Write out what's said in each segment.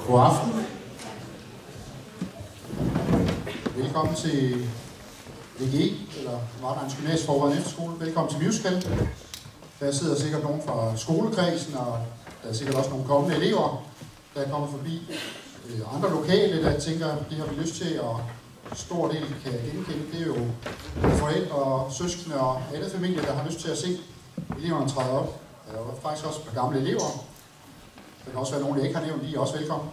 God aften. Velkommen til VGE, eller Vardegnens Gymnasieforberedende Efterskole. Velkommen til musical. Der sidder sikkert nogen fra skolekredsen, og der er sikkert også nogle kommende elever, der er kommet forbi. Andre lokale, der tænker, det har vi lyst til, og stor del kan genkende. Det er jo forældre og søskende og alle familier, der har lyst til at se eleverne træde op. Der er faktisk også et par gamle elever. Der kan også være nogen, jeg ikke har nævnt, de er også velkommen.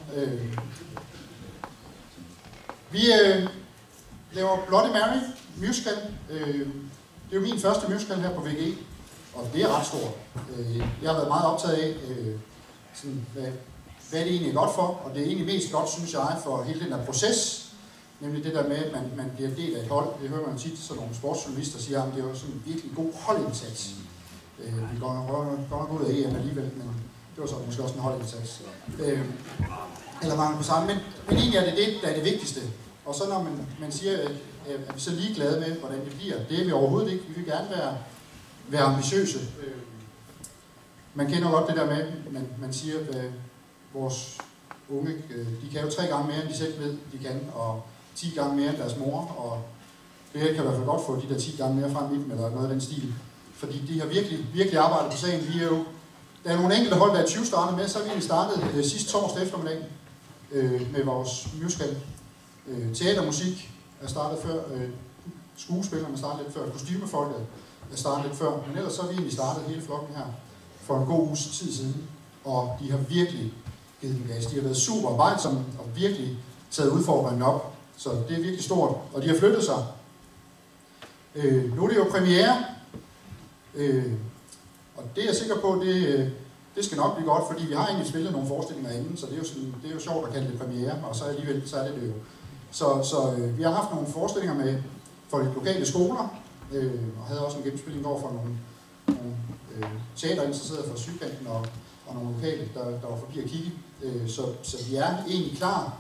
Vi laver Bloody Mary musical. Det er jo min første musical her på VGE, og det er ret stort. Jeg har været meget optaget af, sådan, hvad det egentlig er godt for, og det er egentlig mest godt, synes jeg, for hele den her proces. Nemlig det der med, at man bliver del af et hold. Det hører man tit, så nogle sportsjournalister siger, at det er jo sådan en virkelig god holdindsats. Vi går nok ud af EM alligevel, men det var så måske også en holdindsats. Eller mangel på samme, men egentlig er det der er det vigtigste. Og så når man siger, at vi så ligeglade med, hvordan det bliver, det er vi overhovedet ikke. Vi vil gerne være ambitiøse. Man kender godt det der med, at man siger, at vores unge, de kan jo 3 gange mere, end de selv ved, de kan, og 10 gange mere end deres mor, og det kan i hvert fald godt få de der 10 gange mere frem i dem, eller noget af den stil. Fordi de har virkelig arbejdet på sagen. Der er nogle enkelte hold, der er 20 startet med, så har vi egentlig startet sidste torsdag eftermiddag med vores musical. Teatermusik er startet før, skuespillerne er startet lidt før, kostymefolket er startet lidt før, men ellers så har vi egentlig startet hele flokken her for en god uges tid siden, og de har virkelig givet den gas. De har været super arbejdsomme og virkelig taget udfordringen op, så det er virkelig stort, og de har flyttet sig. Nu er det jo premiere, og det er jeg sikker på, det skal nok blive godt, fordi vi har egentlig spillet nogle forestillinger inden, så det er jo sjovt at kalde det premiere, og så alligevel så er det jo. Så vi har haft nogle forestillinger for de lokale skoler, og havde også en gennemspilling over for nogle teaterinteresserede fra Sydkanten og nogle lokale, der var forbi at kigge. Så vi er egentlig klar.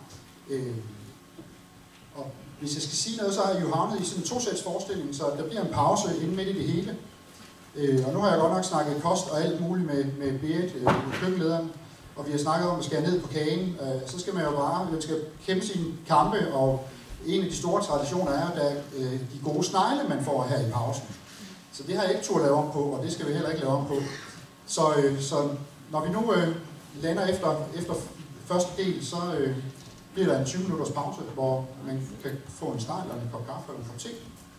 Og hvis jeg skal sige noget, så har jeg jo havnet i sådan en 2-sæts forestilling, så der bliver en pause inden midt i det hele. Og nu har jeg godt nok snakket kost og alt muligt med Berit, køkkenlederen, og vi har snakket om at skære ned på kagen. Så skal man jo man skal kæmpe sine kampe, og en af de store traditioner er, at de gode snegle, man får her i pausen. Så det har jeg ikke tur at lave om på, og det skal vi heller ikke lave om på. Så når vi nu lander efter første del, så bliver der en 20 minutters pause, hvor man kan få en snegl eller en kop kaffe eller en kop te.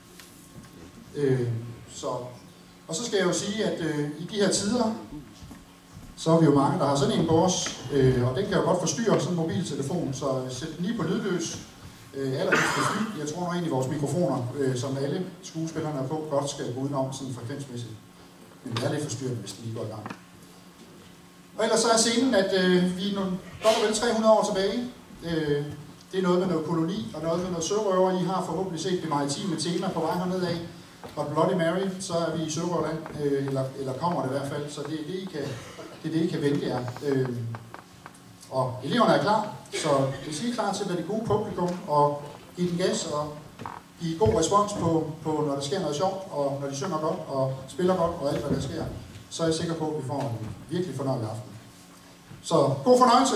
Og så skal jeg jo sige, at i de her tider, så er vi jo mange, der har sådan en på os, og den kan jo godt forstyrre sådan en mobiltelefon, så sæt den lige på lydløs. Jeg tror nok egentlig vores mikrofoner, som alle skuespillerne er på, godt skal gå udenom sådan frekvensmæssigt. Men det er lidt forstyrrende, hvis det lige går i gang. Og ellers så er scenen, at vi er godt og vel 300 år tilbage. Det er noget med noget koloni og noget med noget sørøver. I har forhåbentlig set det maritime tema på vej hernede af. Og Bloody Mary, så er vi i Sørøverland, eller kommer det i hvert fald, så det er det, I kan vente jer. Og eleverne er klar, så hvis I er klar til at være det gode publikum og give den gas og give god respons på når der sker noget sjovt, og når de synger godt og spiller godt og alt hvad der sker, så er jeg sikker på, at vi får en virkelig fornøjelig aften. Så god fornøjelse!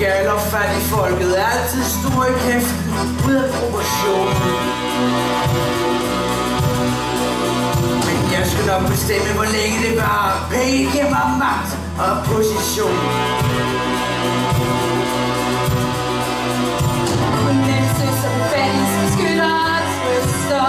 gælder fattigfolket er altid stor i kæften, ud af proportion. Men jeg skal nok bestemme, hvor længe det var. Penge giver mig magt og position. Prinsesse og fælles beskytter og trøster.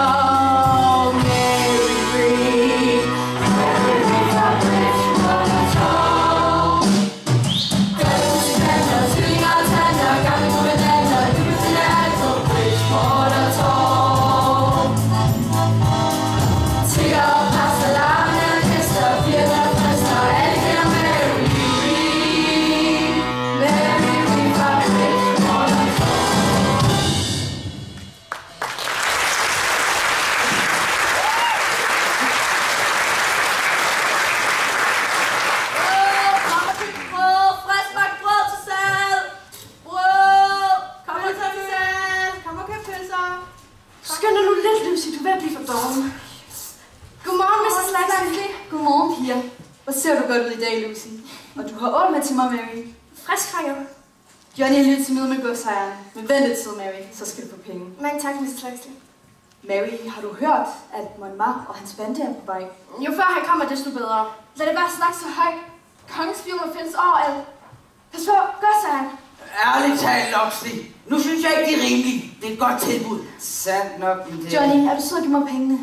Til mig, Mary. Frisk fanger. Johnny er lidt til møde med godsejeren. Men vent lidt tid, Mary, så skal du få penge. Mange tak, Mrs. Slagsley. Mary, har du hørt, at Monmar og hans bande er på vej? Jo før han kommer, desto bedre. Lad det bare snakke så højt. Kongens firma findes overalt. Pas på, godsejeren. Ærligt talt, Loxley. Nu synes jeg ikke, det er rimeligt. Det er et godt tilbud. Sandt nok, men det... Johnny, er du sød at give mig pengene?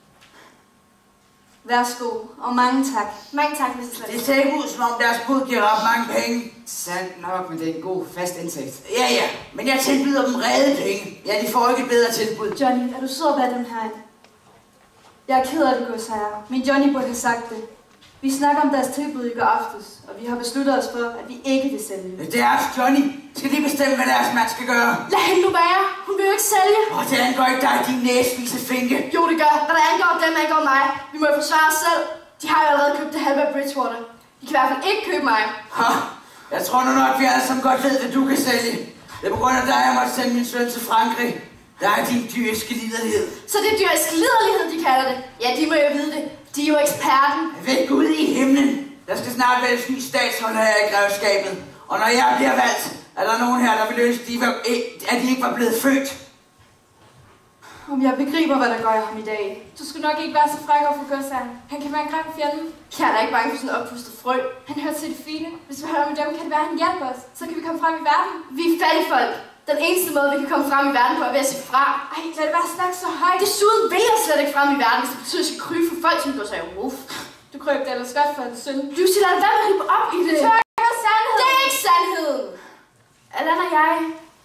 Værsgo, og mange tak. Mange tak, Mrs. Slagsley. Det ser ikke ud, som om deres bud giver ret mange penge. Sandt nok, men det er en god fast indtægt. Ja, men jeg tilbyder dem redde penge. Ja, de får ikke et bedre tilbud. Johnny, er du sød at være den her? Jeg er ked af det, godsejer, men Johnny burde have sagt det. Vi snakker om deres tilbud i går aftes, og vi har besluttet os for, at vi ikke vil sælge. Det er også Johnny. Skal de bestemme, hvad deres mand skal gøre? Lad hende nu være. Hun vil jo ikke sælge. Det angår ikke dig, din næsvise finke. Jo, det gør. Hvad der angår dem, angår mig. Vi må jo forsvare os selv. De har jo allerede købt det halve af Bridgewater. De kan i hvert fald ikke købe mig. Jeg tror nu nok, vi alle sammen godt ved, hvad du kan sælge. Det er på grund af dig, jeg måtte sende min søn til Frankrig. Der er din dyriske liderlighed. Så det er dyrisk liderlighed, de kalder det? Ja, de må jo vide det. De er jo eksperten. Ved Gud i himlen. Der skal snart vælges ny statsholder her i grevskabet. Og når jeg bliver valgt, er der nogen her, der vil ønske, at de ikke var blevet født. Om jeg begriber, hvad der gør ham i dag. Du skulle nok ikke være så fræk over for godsejeren. Han kan være en grim fjende. Jeg er da ikke bange for sådan en opfustet frø. Han hører til det fine. Hvis vi holder med dem, kan det være, at han hjælper os. Så kan vi komme frem i verden. Vi er fattige folk. Den eneste måde, vi kan komme frem i verden på, er ved at sige fra. Ej, lad det bare snakke så højt. Desuden vil jeg slet ikke frem i verden, hvis det betyder, at jeg skal krybe for folk, som går sig ruf. Du krøb det ellers godt for en søn. Lucy, lad det være med at hippe op i det. Det er sandheden. Det er ikke sandheden. Allan og jeg,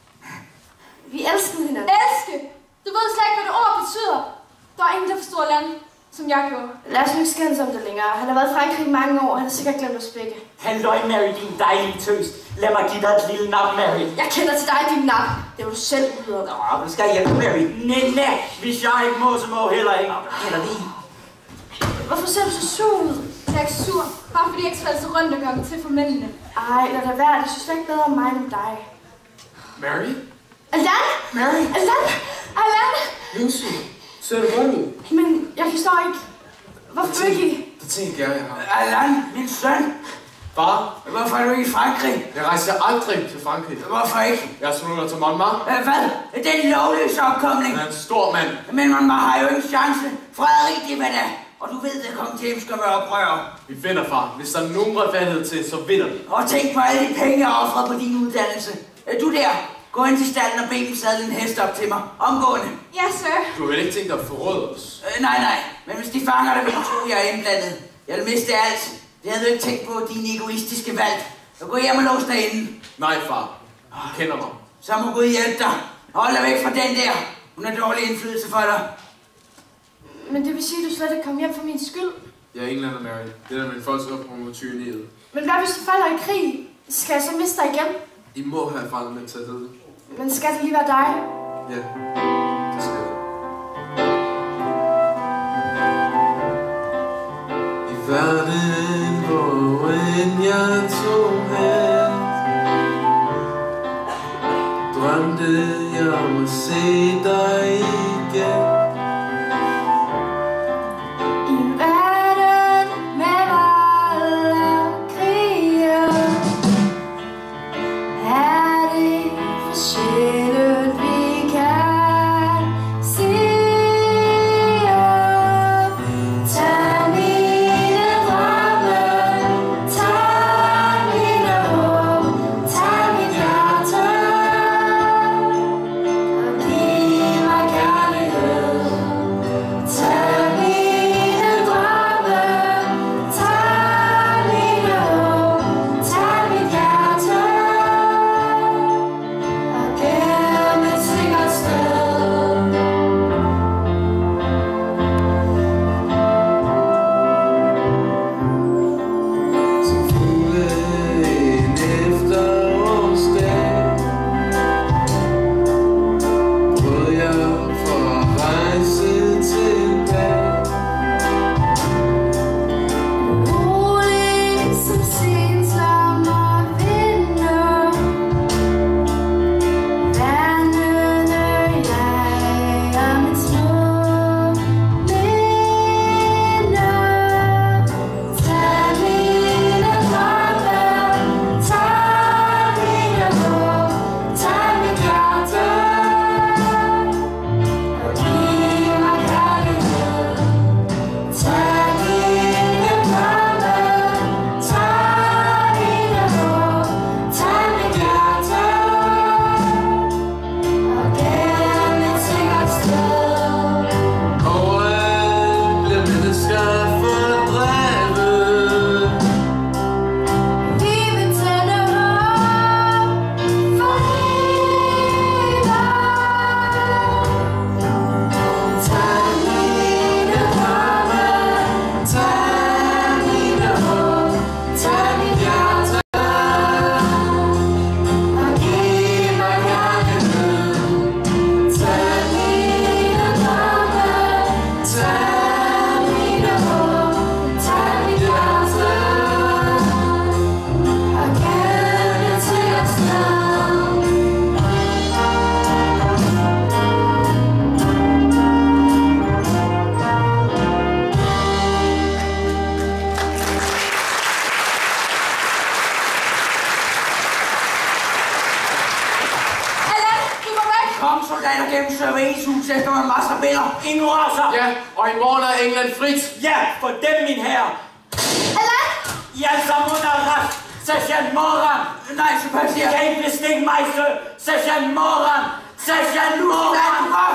vi elskede hinanden. Elske! Du ved slet ikke, hvad det ord betyder. Der er ingen, der forstår landet, som jeg gjorde. Lad os nu ikke skændes om det længere. Han har været i Frankrig i mange år, han har sikkert glemt os begge. Han løg, Mary, din dejlige tøs. Lad mig give dig et lille nap, Mary. Jeg kender til dig, din nap. Det var du selv udbyder. Nå, du skal hjælpe, Mary. Nej, hvis jeg ikke må, så må heller ikke. Eller det. Hvorfor ser du så sur ud? Jeg er ikke sur, bare fordi jeg ikke skal så rundt og gøre mig til for mændene. Ej, lad det være. Det synes jeg ikke bedre om mig end dig. Mary? Allan! Mary? Allan! Allan! Lucy, ser du godt ud? Men jeg forstår ikke. Hvorfor ikke? Det tænker jeg har. Allan, min søn. Far? Hvorfor er du ikke i Frankrig? Jeg rejser aldrig til Frankrig. Hvorfor ikke? Jeg smutter til Monmar. Hvad? Det er en lovløs opkomling. Han er en stor mand. Men Monmar har jo ikke chance. Frederik, det er hvad det er. Og du ved, at kong James skal være oprører. Vi vinder, far. Hvis der er nogen retfærdighed til, så vinder vi. Og tænk på alle de penge, jeg har offret på din uddannelse. Du der, gå ind til stallen og bed dem sadle en hest op til mig. Omgående. Ja, sir. Du har vel ikke tænkt dig at forråde os? Nej. Men hvis de fanger dig, vil de tro, jeg er indblandet. Jeg vil miste alt. Det havde du ikke tænkt på, din egoistiske valg. Så gå hjem og lås derinde. Nej, far. Du kender mig. Så må Gud hjælpe dig. Hold dig væk fra den der. Hun har dårlig indflydelse for dig. Men det vil sige, at du slet ikke kom hjem for min skyld. Jeg er englænder, Mary. Det er der min folks oprør mod tyranniet. Men hvad hvis du falder i krig? Skal jeg så miste dig igen? I må have faldet med til det. Men skal det lige være dig? Ja, det skal det. I verden, hvor end jeg tog hen, drømte jeg om at se dig igen. Ja. serveringshus efter en masse rebeller. Ingen raser! Ja, og i morgen er England frit. Ja, for dem, min herre! Allan! I alle sammen under arrest! Sergeant Moran! Nej, Sebastian. I kan ikke bestikke mig, Sergeant Moran! Sergeant Moran!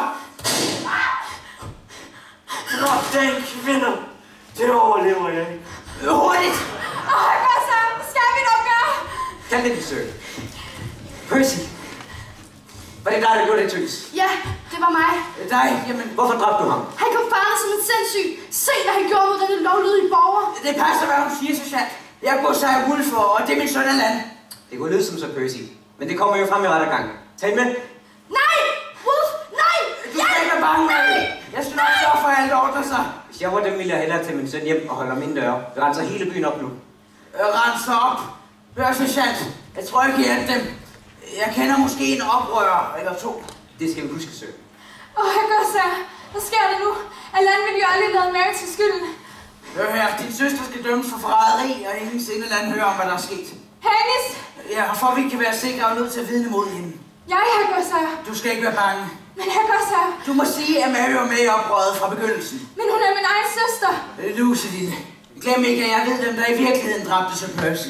Drop den kvinde! Det overlever jeg ikke. Hurtigt! Gøsser, hvad skal vi dog gøre? Kan det, sir? Percy! Var det dig, der gjorde det tøs? Ja, det var mig. Nej, jamen, Hvorfor dræbte du ham? Han kom farligt som en sindssyg. Se, hvad han gjorde mod denne lovlydige borger. det passer, hvad hun siger, sergeant. Jeg går sig Wolf, og det er min søn Allan. Det kunne lyde som så, Percy. Men det kommer jo frem i rettergangen. Tag med. Nej! Wolf, nej! Du skal ikke være bange, Mary. Jeg skal nok sørge for, at alt ordner sig. Hvis jeg var dem, ville jeg hellere tage min søn hjem og holde ham indendøre. Vi renser hele byen op nu. Renser op. Hør, sergeant. Jeg tror ikke, jeg dem. Jeg kender måske en oprører eller to. Det skal vi huske, sir. Gøsser, hvad sker der nu? Allan ville jo aldrig lade Mary til skylden. Hør her, din søster skal dømmes for forræderi, og ingen sinde lader høre om, hvad der er sket. Hendes! Ja, og for at vi kan være sikre, er vi nødt til at vidne mod hende. Gøsser. Du skal ikke være bange. Men Gøsser. Du må sige, at Mary var med i oprøret fra begyndelsen. Men hun er min egen søster. Lucy, lille. Glem ikke, at jeg ved, dem der i virkeligheden dræbte Sir Percy.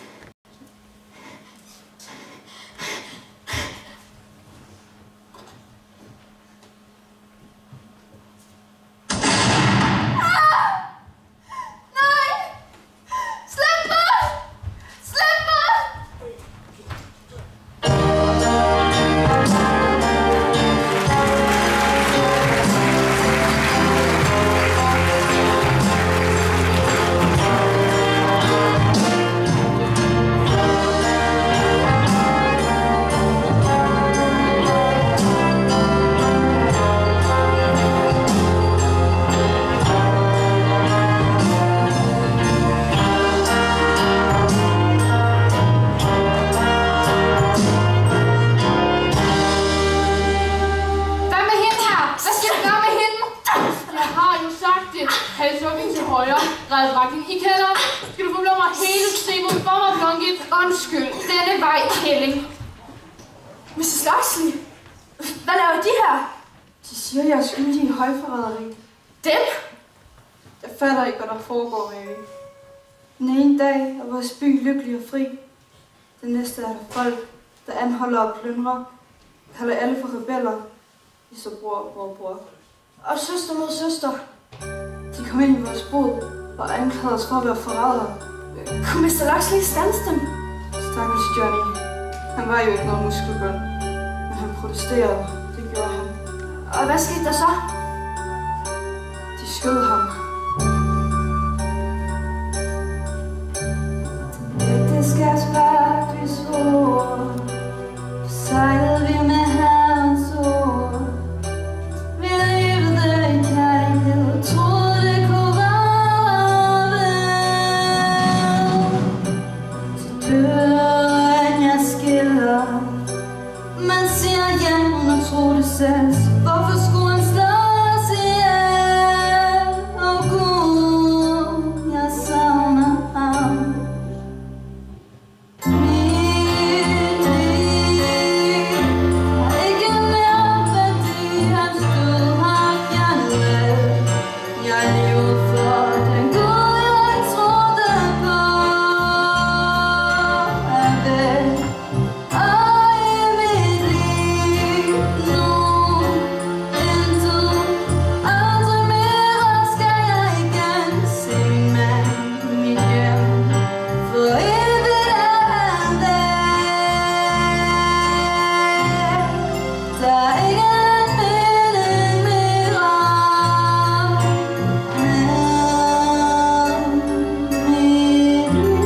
Undskyld, denne vej, Kælling. Mrs. Loxley, hvad laver de her? De siger, jeg er skyldig i højforræderi. Dem? Jeg fatter ikke, hvad der foregår, Mary. Den ene dag er vores by lykkelig og fri. Den næste er der folk, der anholder og plyndrer. Kalder alle for rebeller. De så bror. Og søster mod søster. De kom ind i vores bod og anklagede os for at være forrædere. Kunne Mr. Loxley standse dem? Stakkels Johnny. Han var jo ikke noget muskelbånd. Men han protesterede. Det gjorde han. Og hvad skete der så? De skød ham. Ægteskabspagt vi svor. Sejlede vi med Herrens ord. Vi levede i kærlighed. Troede det kunne være vel. Til døren jeg skiller. Man siger hjem under trotesæs. Hvorfor skulle han slås ihjel? Åh Gud, jeg savner ham. Mit liv har ikke mere værdi. Hans død har fjernet. Jeg lever for den Gud, jeg troede på. Er væk. Og i mit liv nu intet. Aldrig mere skal jeg igen se min mand, mit hjem. For evigt er han væk. Der er ikke en mening mere med mit liv.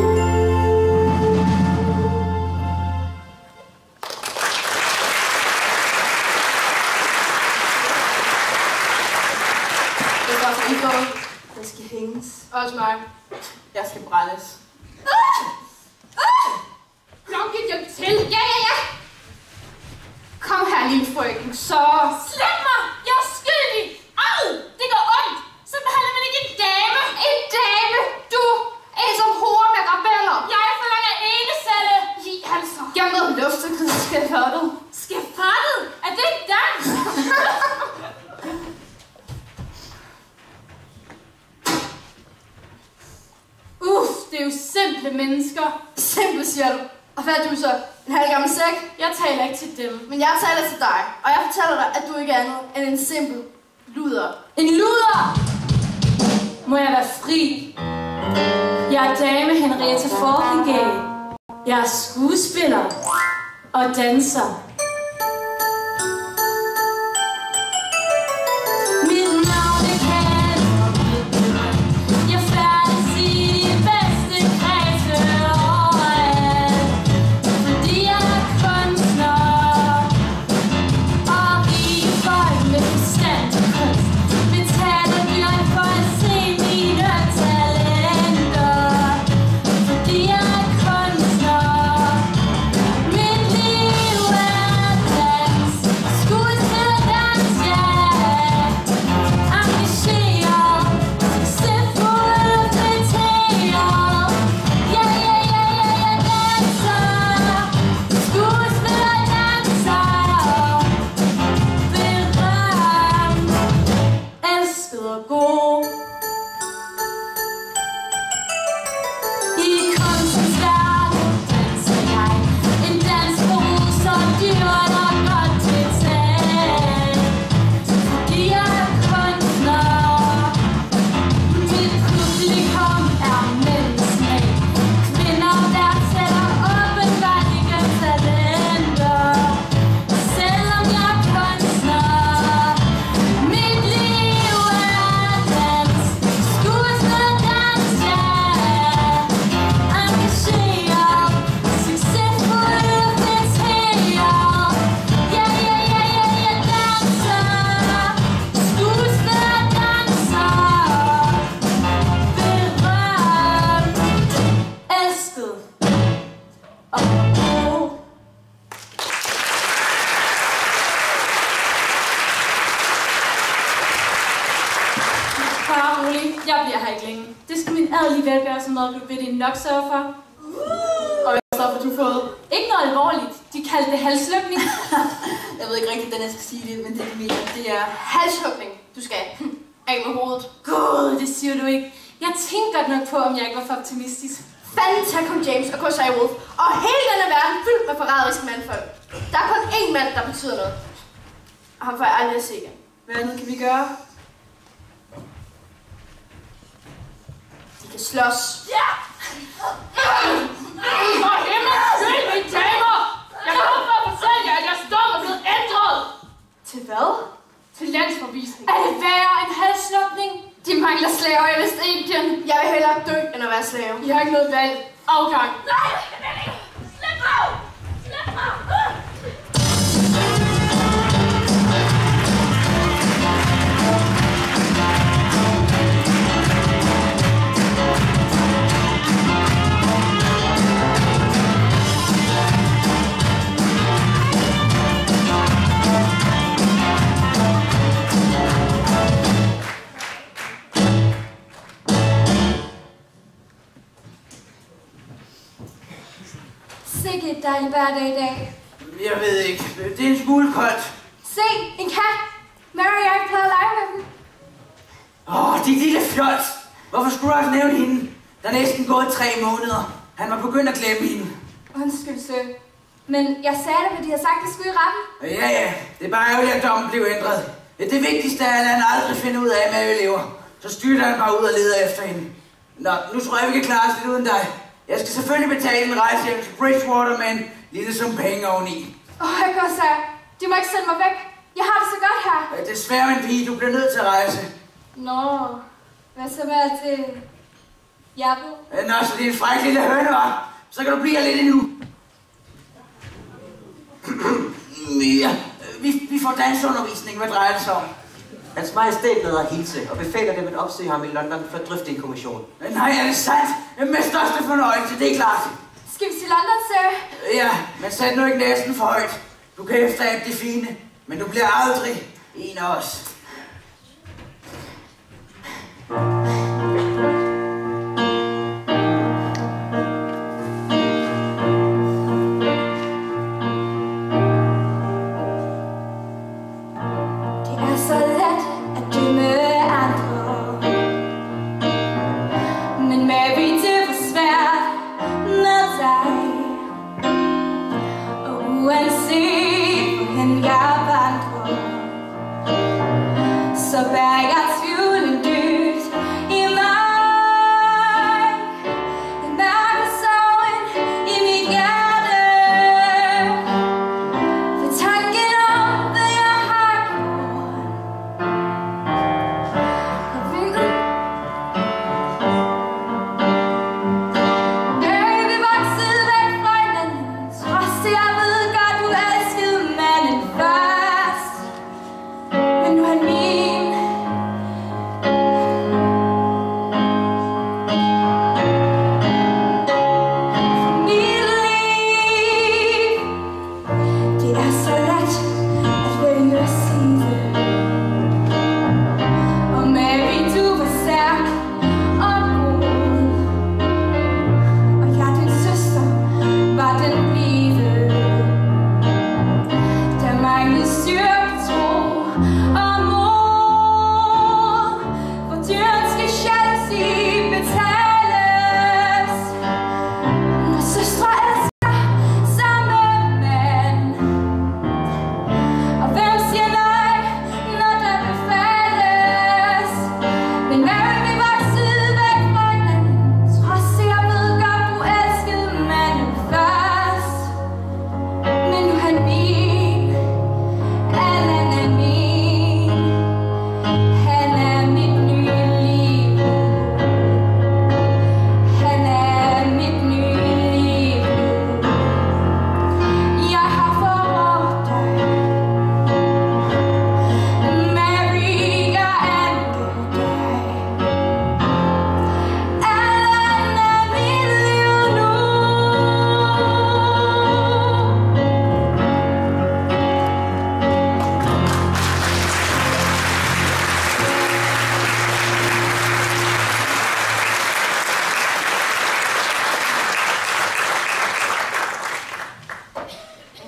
Det var for indgået. Der skal hænges. Også mig. Jeg skal brændes. Klokken hjælp til. Ja. Kom her, lille frøken. Så... Slip mig! Jeg er skyldig! Au! Det gør ondt! Så behandler man ikke en dame. En dame? Du! En som horer med rebeller. Jeg forlanger enecelle. Altså. Jeg med luftet skafottet. Skafottet? Er det en dans? er jo simple mennesker. Simple, siger du. Og hvad er du så? En halvgammel sæk? Jeg taler ikke til dem. Men jeg taler til dig, og jeg fortæller dig, at du ikke er andet end en simpel luder. En luder! Må jeg være fri? Jeg er dame Henriette Forhingay. Jeg er skuespiller og danser. Nok sørge for. Og hvad stoffer du fået? Ikke noget alvorligt. De kaldte det halslukning. Jeg ved ikke rigtigt, hvordan jeg skal sige det, men det er mener. Det er halshugning, du skal af med hovedet. Gud, det siger du ikke. Jeg tænkte godt nok på, om jeg ikke var for optimistisk. Fanden tag kun James og Kosai Wolf. Og hele denne verden fyldt med forræderiske mandfolk. Der er kun én mand, der betyder noget. Og ham får jeg aldrig at se igen. Hvad andet kan vi gøre? De kan slås. Ja! For himmels skyld, mine damer! Jeg kommer for at fortælle jer, at jeres dom er blevet ændret! Til hvad? Til landsforvisning. Er det værre end halslukning? De mangler slaver i Vestindien. Jeg vil hellere dø, end at være slave. I har ikke noget valg. Afgang. Nej! Slip mig! Slip mig! Sikke et dejligt hverdag i dag. Jeg ved ikke. Det er en smule koldt. Se, en kat. Mary og jeg plejede at lege med den. Dit lille fjols. Hvorfor skulle du også nævne hende? Der er næsten gået 3 måneder. Han var begyndt at glemme hende. Undskyld, søn. Men jeg sagde det, fordi jeg sagde, at det skulle i retten. Ja. Det er bare ærgerligt, at dommen blev ændret. Det vigtigste er, at han aldrig finder ud af, at Mary lever. Så styrter han bare ud og leder efter hende. Nå, nu tror jeg, vi kan klare os lidt uden dig. Jeg skal selvfølgelig betale en rejse hjem til Bridgewater med en lille sum penge oveni. Jeg kan sige, de må ikke sende mig væk. Jeg har det så godt her. Desværre, min pige, du bliver nødt til at rejse. Nå, hvad så med alt det? Jappe? Nå, så det er en fræk lille høne, hva'? Så kan du blive her lidt endnu. Ja, vi får dansundervisning. Hvad drejer det sig om? Hans Majestæt lader hilse og befaler dem at opsøge ham i London for at drøfte en kommission. Nej, er det sandt? Med største fornøjelse, det er klart. Skal vi til London, sir? Ja, men sæt nu ikke næsten for højt. Du kan efteræbe det fine, men du bliver aldrig en af os. Men Mary, det var svært.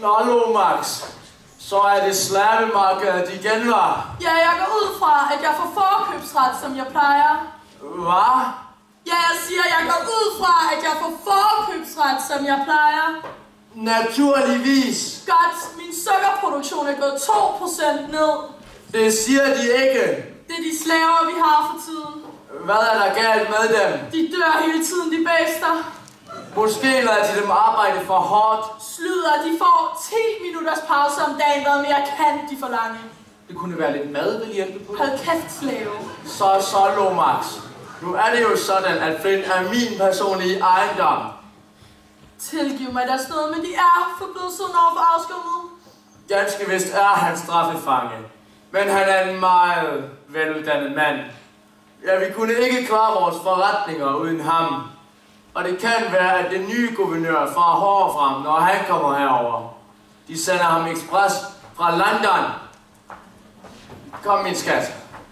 Nå, Lomax. Så er det slappemarkedet igen, var? Ja, jeg går ud fra, at jeg får forkøbsret, som jeg plejer. Hvad? Ja, jeg siger, jeg går ud fra, at jeg får forkøbsret, som jeg plejer. Naturligvis. Godt, min sukkerproduktion er gået 2% ned. Det siger de ikke. Det er de slaver, vi har for tiden. Hvad er der galt med dem? De dør hele tiden, de bæster. Måske lader de dem arbejde for hårdt. Sluder, de får 10 minutters pause om dagen, hvad mere kan de forlange. Det kunne være lidt mad, vil hjælpe på. Hold kæft, slave. Så, Lomax. Nu er det jo sådan, at Flynn er min personlige ejendom. Tilgiv mig deres noget, men de er forblevet sådan over for afskummet. Ganske vist er han straffefange. Men han er en meget veluddannet mand. Ja, vi kunne ikke klare vores forretninger uden ham. Og det kan være, at den nye guvernør farer hårdere frem, når han kommer herover. De sender ham ekspres fra London. Kom, min skat.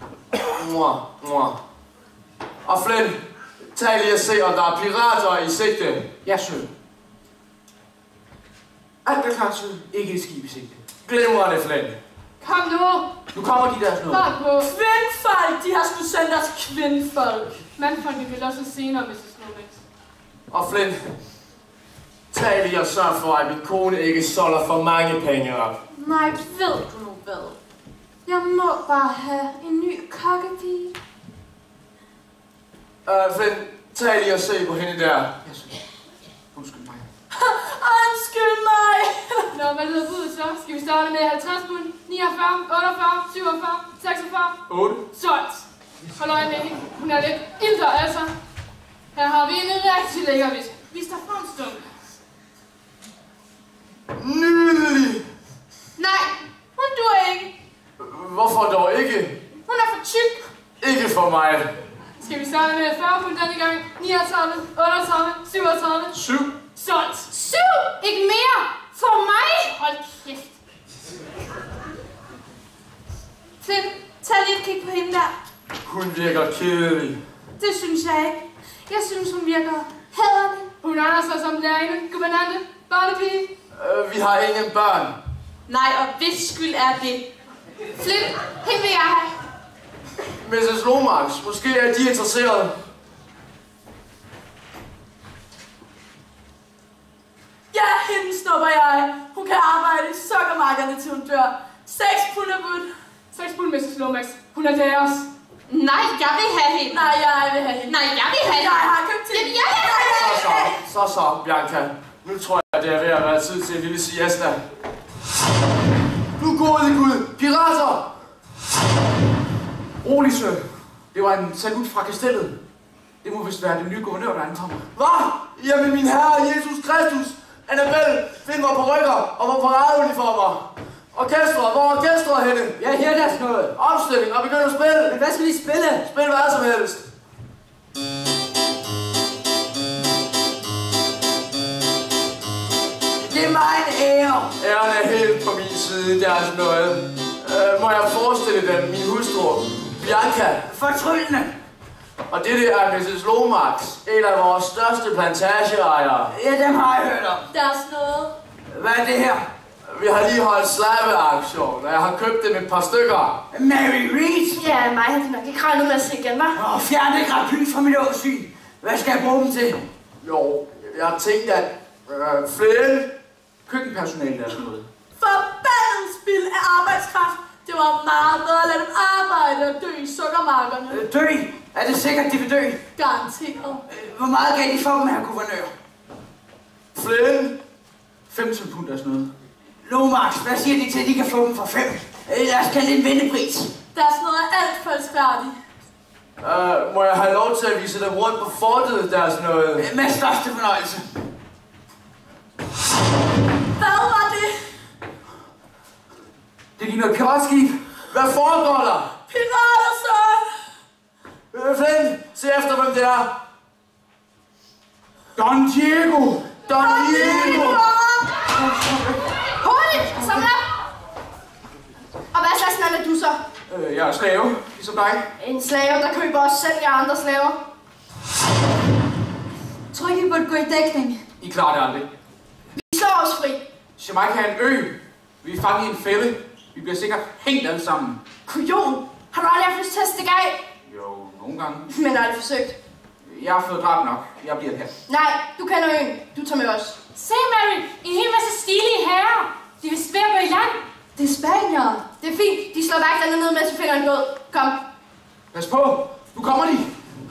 Mor. Og Flynn, tag lige og se, om der er pirater i sigte. Ja, søn. Alt er klart, søn. Ikke et skib i sigte. Glimrende, Flynn. Kom nu! Nu kommer de der sådan noget. Kom på! Kvindfolk! De har sgu sendt os kvindfolk. Mandfolket vil også senere, Mrs. Lomax. Og Flynn, tag lige og sørg for, at min kone ikke solder for mange penge op. Nej, ved du nu hvad? Jeg må bare have en ny kokkepige. Flynn, tag lige og se på hende der. Ja, søn. Undskyld mig. Undskyld mig! Nå, hvad lyder budet så? Skal vi starte med 50 pund, 49, 48, 47, 46? 8. Solgt! Hold øje med hende. Hun er lidt ilter, altså. Her har vi en rigtig lækker visk. Vis dig frem, stump. Nydelig! Nej, hun duer ikke. Hvorfor dog ikke? Hun er for tyk. Ikke for mig. Skal vi starte med 40 pund denne gang? 39, 38, 37? 7. Solgt! 7! Ikke mere! For mig! Hold kæft. Flynn, tag lige et kig på hende der. Hun virker kedelig. Det synes jeg ikke. Jeg synes, hun virker hæderlig. Hun er sig som lærerne, guvernante, børnepige. Vi har ingen børn. Nej, og hvis skyld er det. Flynn, hende vil jeg have. Mrs. Lomax, måske er de interesserede. Ja, hende snupper jeg. Hun kan arbejde i sukkermarkederne til hun dør. 6 pund er budt. 6 pund, Mrs. Lomax. Hun er deres. Nej, jeg vil have hende. Nej, jeg vil have hende. Nej, jeg vil have hende. Jeg har købt til hende. Jeg vil have hende. Så, Bianca. Nu tror jeg, det er ved at være tid til en lille siesta. Du gode Gud! Pirater! Rolig, søn. Det var en salut fra kastellet. Det må vist være den nye guvernør, der ankommer. Hvad? Jamen min herre, Jesus Kristus! Annabelle, find mig på rykker og på paradeuniformer. Orkestret, hvor er orkestret henne? Ja, her er der sådan noget. Opstilling, og begynd at spille. Men hvad skal de spille? Spil hvad som helst. Det er mig en ære. Æren er helt på min side, der er sådan noget. Må jeg forestille dem, min hustru, Bianca. Fortryllende. Og det er Mrs. Lomax, en af vores største plantageejere. Ja, dem har jeg hørt om. Deres noget. Hvad er det her? Vi har lige holdt slappeaktion, og jeg har købt dem et par stykker. Mary Reed? Ja, mig har de nok ikke regnet med at se igen, hva'? Fjern det grapy fra mit åsyn. Hvad skal jeg bruge dem til? Jo, jeg har tænkt, at Flynn, køkkenpersonale der er sådan noget. Forbandet spild af arbejdskraft. Det var meget bedre at lade dem arbejde og dø i sukkermarkerne. Dø? Er det sikkert, de vil dø? Garanteret. Hvor meget kan de få dem her, guvernør? Flynn? 15 pund og sådan noget. Lomax, hvad siger de til, at de kan få dem for 5? Lad os kalde det en vindepris. Deres noget er alt for elskværdigt. Må jeg have lov til at vise dem rundt på fortet, der er sådan noget? Med største fornøjelse. Hvad var det? Det ligner et piratskib. Hvad foregår der? Pirater, søn! Flynn, se efter, hvem det er. Don Diego! Don Diego! Hurtigt! Samle op! Og hvad slags mand er du så? Jeg er slave, ligesom dig. En slave, der køber og sælger andre slaver. Tror ikke, vi burde gå i dækning? I klarer det aldrig. Vi slår os fri. Jamaica er en ø. Vi er fanget i en fælde. Vi bliver sikkert hængt alle sammen. Kujon, har du aldrig haft lyst til at stikke af? Jo, nogle gange. Men aldrig forsøgt. Jeg har fået drab nok. Jeg bliver her. Nej, du kender øen. Du tager med os. Se, Mary, en hel masse stilige herrer. De vil svære gå i land. Det er spaniere. Det er fint. De slår vagterne ned, mens vi finder en båd. Kom. Pas på. Nu kommer de.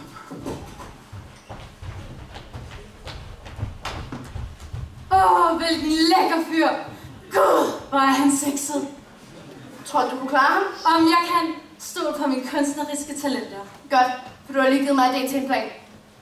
Hvilken lækker fyr. Gud, hvor er han sexet. Tror du kunne klare ham? Om jeg kan stole på mine kunstneriske talenter. Godt, for du har lige givet mig idé til en plan.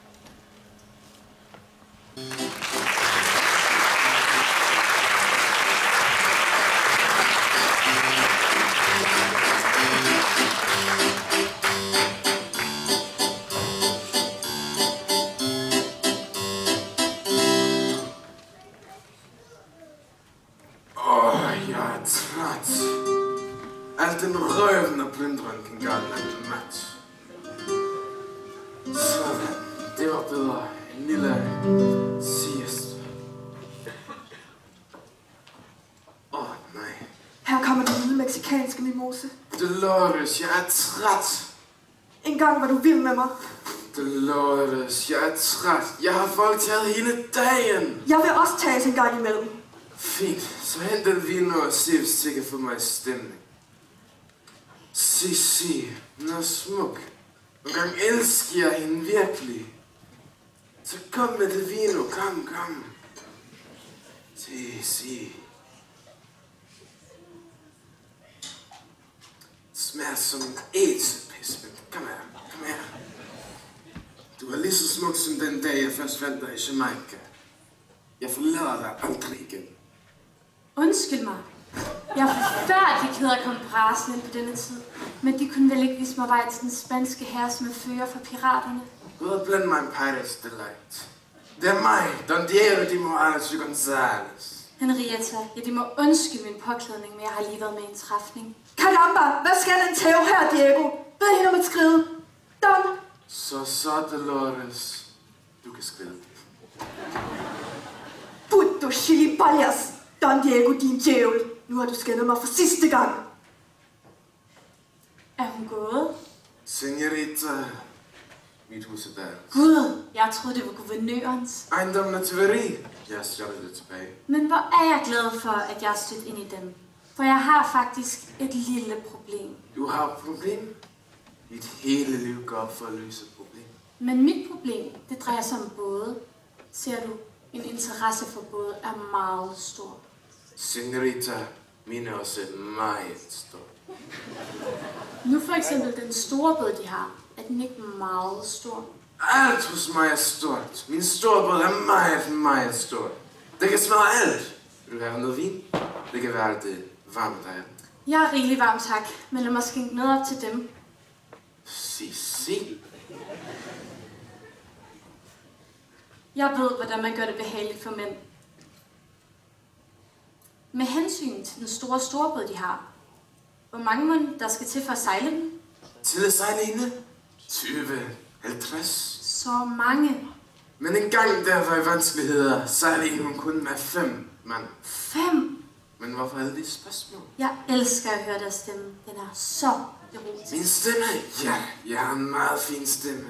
Jeg er træt. Alt den røven og plyndren kan gøre den anden mat. Sådan, det var bedre. En lille siesta. Nej. Her kommer den lille mexikanske mimose. Dolores, jeg er træt. En gang var du vild med mig. Dolores, jeg er træt. Jeg har voldtaget hele dagen. Jeg vil også tages en gang imellem. Fint, så hent den vino og se, hvis det kan få mig i stemning. Si, hun er smuk. Nogle gange elsker jeg hende virkelig. Så kom med det vino, kom. Si. Smager som en æselpis, men kom her. Du er lige så smuk som den dag, jeg først fandt dig i Jamaica. Jeg forlader dig aldrig igen. Undskyld mig. Jeg er forfærdelig ked af at komme pressen ind på denne tid. Men de kunne vel ikke vise mig vej til den spanske herre, som er fører for piraterne. Well, blend my pirate's delight. Det er mig, Don Diego de Morales y González. Henrietta, de må undskylde min påklædning, men jeg har lige været med i en træfning. Caramba, hvad skal den tæve her, Diego? Bed hende om at skrive. Don. Så, Dolores. Du kan skrive. Puto chilipallas. Don Diego, din djævel. Nu har du skændet mig for sidste gang. Er hun gået? Señorita. Mit hus er der. Gud, jeg troede, det var guvernørens. Ejendommen er tyveri. Jeg har stjålet det tilbage. Men hvor er jeg glad for, at jeg er stødt ind i dem. For jeg har faktisk et lille problem. Du har et problem? Dit hele liv går op for at løse et problem. Men mit problem, det drejer sig om både. Ser du, min interesse for både er meget stor. Señorita, min er også meget stor. Nu for eksempel den store båd, de har. Er den ikke meget stor? Alt hos mig er stort. Min store båd er meget stor. Det kan smage alt. Vil du have noget vin? Det kan være det varme der er. Jeg er rigelig varm, tak. Men lad mig skænke noget op til dem. Si. Jeg ved, hvordan man gør det behageligt for mænd. Med hensyn til den store storbåd, de har. Hvor mange mænd, der skal til for at sejle den? Til at sejle hende? 20, 50. Så mange. Men en gang der var i vanskeligheder, sejlede hun kun med 5 mand. 5? Men hvorfor alle de spørgsmål? Jeg elsker at høre deres stemme. Den er så erotisk. Min stemme? Ja, jeg har en meget fin stemme.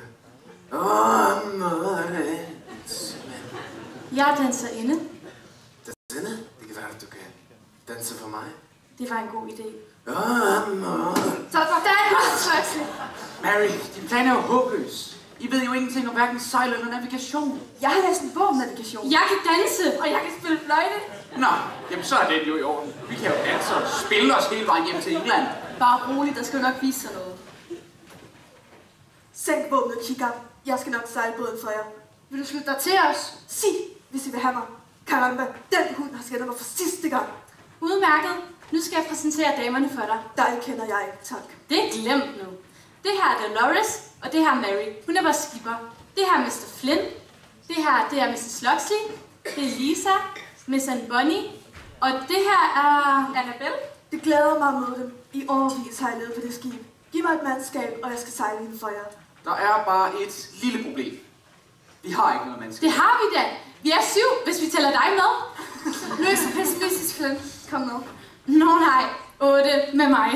Jeg danser inde. Danser? Det kan være, at du kan danse for mig. Det var en god idé. Så hvordan var det? Mary, din plan er jo håbløs. I ved jo ingenting om hverken sejl eller navigation. Jeg har læst en bog om navigation. Jeg kan danse, og jeg kan spille fløjte. Nå, jamen så er det jo i orden. Vi kan jo danse og spille os hele vejen hjem til England. Bare roligt, der skal jo nok vise sig noget. Sænk våbnet, Chica. Jeg skal nok sejle båden for jer. Vil du slutte dig til os? Sig, hvis I vil have mig. Caramba, den hund har skændet mig for sidste gang. Udmærket. Nu skal jeg præsentere damerne for dig. Dig kender jeg ikke, tak. Det er glemt nu. Det her er Dolores, og det her er Mary. Hun er vores skipper. Det her er Mr. Flynn. Det her det er Mrs. Loxley. Det er Lisa, Miss and Bonnie. Og det her er Annabelle. Det glæder mig at møde dem. I årevis har jeg levet på det skib. Giv mig et mandskab, og jeg skal sejle hende for jer. Der er bare et lille problem. Vi har ikke noget mandskab. Det har vi da. Vi er 7, hvis vi tæller dig med. Nu er jeg så pessimistisk, Flynn. Kom med. Nå nej, 8 med mig.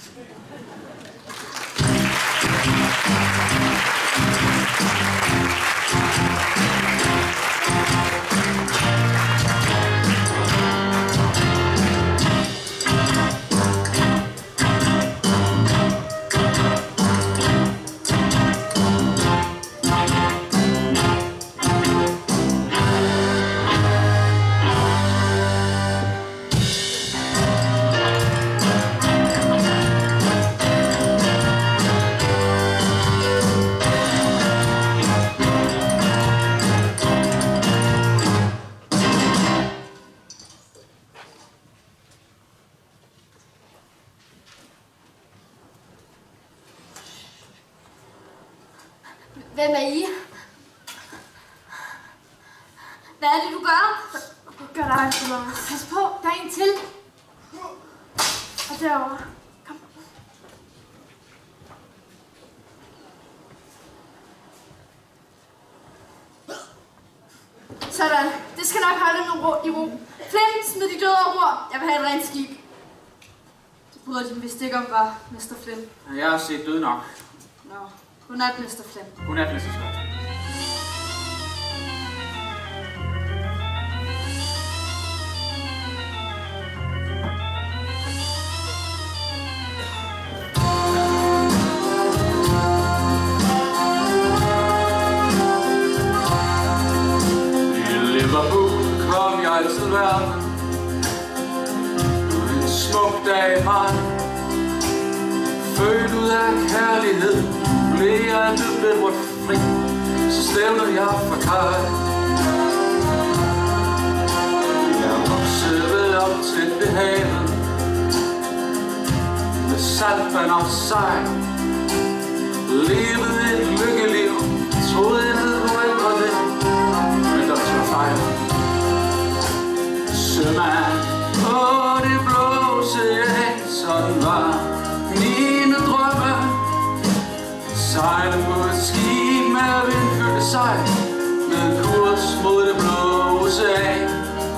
Hvem er I? Hvad er det, du gør? Gør dig ikke noget. Pas på, der er en til. Og derovre. Kom. Sådan. Det skal nok holde dem i ro. Flynn, smid de døde over bord. Jeg vil have et rent skib. Det bryder de vist ikke om, var Mr. Flynn. Jeg har set døde nok. Nå, godnat, Mr. Flynn. Godnat, Mr. Scott. Kom jeg til verden. En smuk dag i maj. Født ud af kærlighed, blev jeg løbet vort fri. Så stævnede jeg fra kaj. Jeg voksede op tæt ved havet, med saltvand og sejl. Levede et lykkeliv, troede jeg hed på ældre det, men der tog fejl. Sømand på det blå ocean, sådan var mine drømme. Sejle på et skib med vindfyldte sejl, med kurs mod det blå ocean.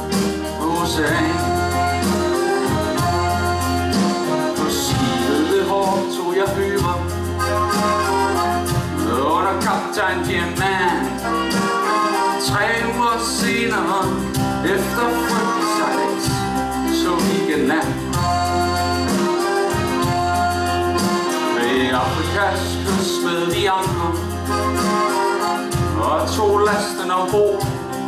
På skibet ved Hård tog jeg hyre under kaptajn Diamant. 3 uger senere, efter frygtelig sejlads, så vi igen land. Ved Afrikas kyst med de andre, og tog lasten ombord.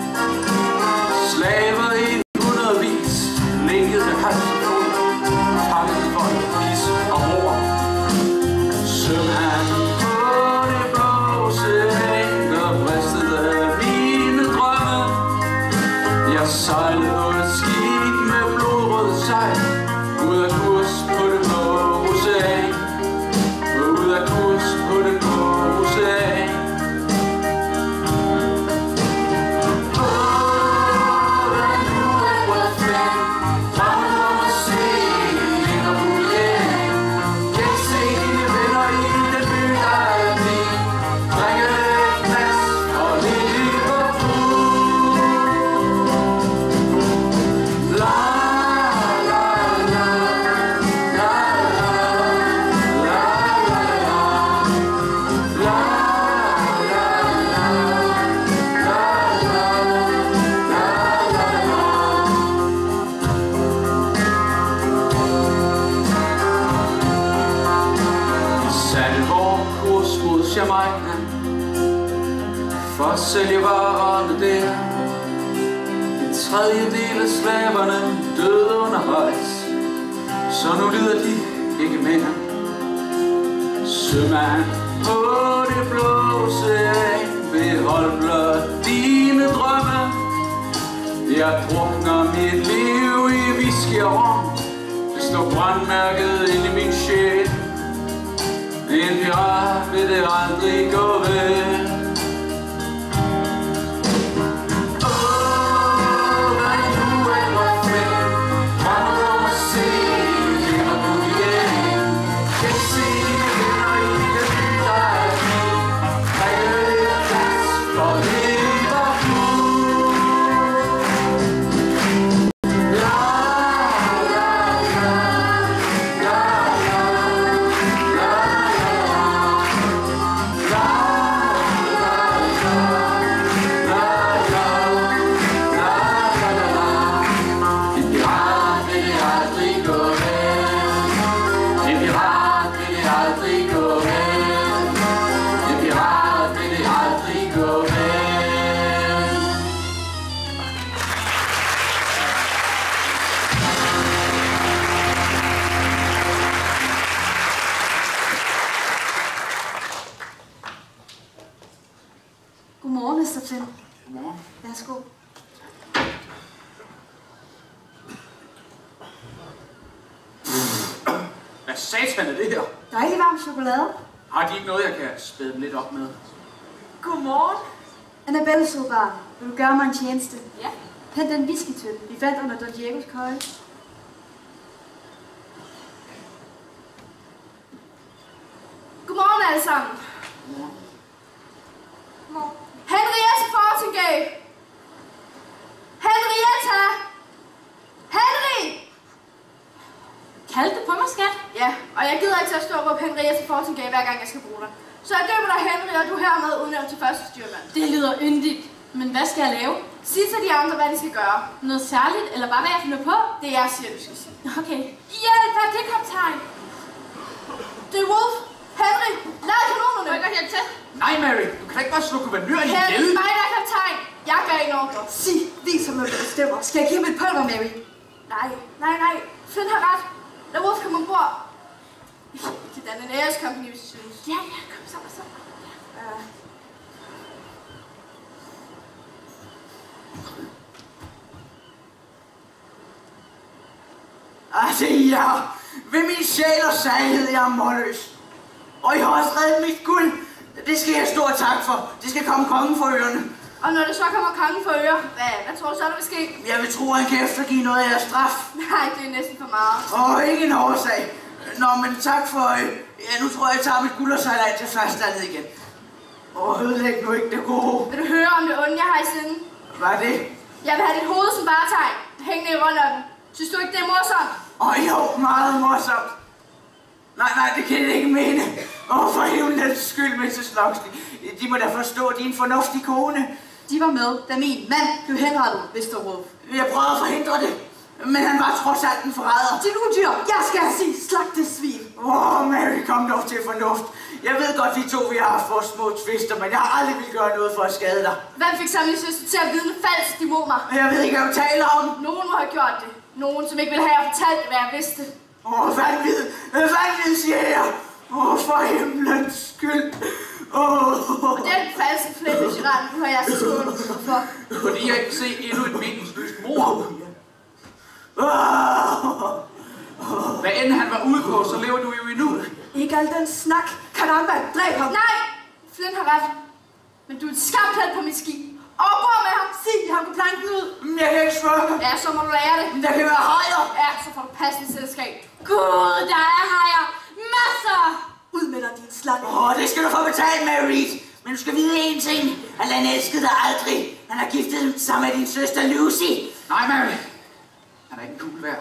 Slaver i hundredvis, lænket med hals og fod, fanget for pis og mor. Sømand på det blå ocean, der bristede mine drømme. Jeg sejlede på et skib med blodrød sejl, ud af kurs på det blå ocean, ud af kurs på det blå ocean. For at sælge varerne der. En tredjedel af slaverne døde undervejs, så nu lider de ikke mere. Sømand på det blå ocean, behold blot dine drømme. Jeg drukner mit liv i whisky og rom. Det står brandmærket ind i min sjæl. En pirat vil det aldrig gå ved. Mester Flynn. Godmorgen. Værsgo. Hvad satan er det her? Dejlig varm chokolade. Har de ikke noget, jeg kan spæde dem lidt op med? Godmorgen. Annabelle Solbarn, vil du gøre mig en tjeneste? Ja. Hent den whiskytønde, vi fandt under Don Diegos køje. Godmorgen alle sammen. Henriette Fortingate. Henrietta. Henry! Kaldte du på mig, skat? Ja, og jeg gider ikke til at stå og råbe Henriette Fortingate, hver gang jeg skal bruge dig. Så jeg døber dig Henry, og du er hermed udnævnt til første styrmand. Det lyder yndigt. Men hvad skal jeg lave? Sig til de andre, hvad de skal gøre. Noget særligt, eller bare hvad jeg finder på? Det er jeg siger, du skal sige. Okay. Hjælp, hvad er det, kaptajn? Det er Wolf. Henry, lad kanonerne. Må jeg godt hjælpe til? Nej, Mary. Du kan ikke bare slå guvernøren ihjel. Henry, mig der er kaptajn. Jeg gør en ordre. Sig, vis ham, hvad du bestemmer. Skal jeg give ham et pulver, Mary? Nej. Flynn har ret. Lad Wolf komme ombord. Det er en æres company, hvis du synes. Ja, kom så. Altså, ja. Ved min sjæl og sandhed, jeg er målløs. Og I har også reddet mit guld. Det skal jeg stor tak for. Det skal komme kongen for ørerne. Og når det så kommer kongen for øre, hvad tror du så, der vil ske? Jeg vil tro, han kan eftergive noget af jeres straf. Nej, det er næsten for meget. Ikke en årsag. Nå, men tak for... Ja, nu tror jeg tager mit guld og sejler ind til fastlandet igen. Ødelæg nu ikke det gode. Vil du høre om det onde, jeg har i sinde? Hvad er det? Jeg vil have dit hoved som varetegn, hængende i rønnokken. Synes du ikke, det er morsomt? Jo, meget morsomt. Nej, det kan jeg ikke mene. For himlens skyld, Mrs. Loxley. De må da forstå, din fornuftige kone. De var med, da min mand blev henrettet, Mr. Wolf. Jeg prøvede at forhindre det, men han var trods alt en forræder. Din udyr, jeg skal sige slagtesvin. Mary, kom dog til fornuft. Jeg ved godt, vi to vi har haft vores små tvister, men jeg har aldrig ville gøre noget for at skade dig. Hvem fik samlet søster til at vidne falsk imod mig? Jeg ved ikke, hvad du taler om. Nogen må have gjort det. Nogen, som ikke ville have fortalt det, hvad jeg vidste. Vanvid, siger jeg. For himlens skyld. Og den falske Flynn-tyran, nu har jeg skålet for. Fordi jeg ikke se endnu et meningsløst mor. Hvad end han var ude på, så lever du jo endnu. Ikke al den snak. Karamba, dræb ham. Nej, Flynn har ret. Men du er et skamplet på mit skib. Ombord med ham. Sig ham på planken ud. Jeg kan ikke svømme. Ja, så må du lære det. Der kan være hajer. Ja, så får du passende selskab. Gud, der er hajer. Masser. Ud med dig, din slange. Det skal du få betalt, Mary Reed. Men du skal vide én ting. Han elskede dig aldrig. Han har giftet sig med din søster Lucy. Nej, Mary. Han er ikke cool værd.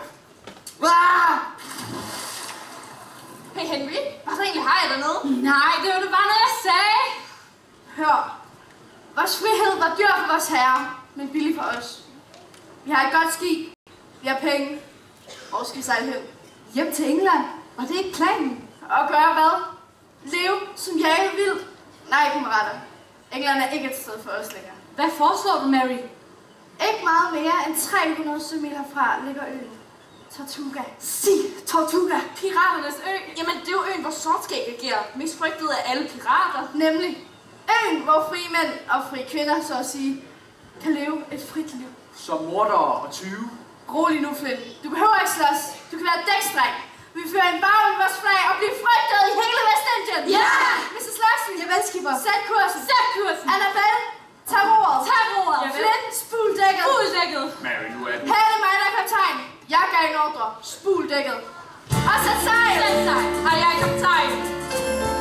Hey Henry, var der egentlig hajer dernede? Nej, det var det bare noget, jeg sagde. Hør. Vores frihed var dyr for vores herre, men billig for os. Vi har et godt skib. Vi har penge. Hvor skal vi sejle hen? Hjem til England. Var det ikke planen? Og gøre hvad? Leve som jage vildt? Nej, kammerater. England er ikke et sted for os længere. Hvad foreslår du, Mary? Ikke meget mere end 300 sømil herfra ligger øen. Tortuga. Sig, Tortuga. Piraternes ø? Jamen, det er jo øen, hvor sortskæg agerer. Mest frygtet af alle pirater. Nemlig. Øen, hvor frie mænd og frie kvinder, så at sige, kan leve et frit liv. Som mordere og 20. Rolig nu, Flynn. Du behøver ikke slås. Du kan være dækstreng. Vi fører en bagl i vores flag og bliver frygtet i hele Vestindien. Ja! Mrs. Loxley. Javel, skipper. Sæt kursen. Sæt kursen. Annabelle, tag roret. Tag roret. Flynn, spul dækket. Spul dækket. Mary, nu er den. Her er det mig, der er kaptajn. Jeg gav en ordre. Spul dækket. Og sæt sejl. Sæt sejl. Og jeg er kaptajn.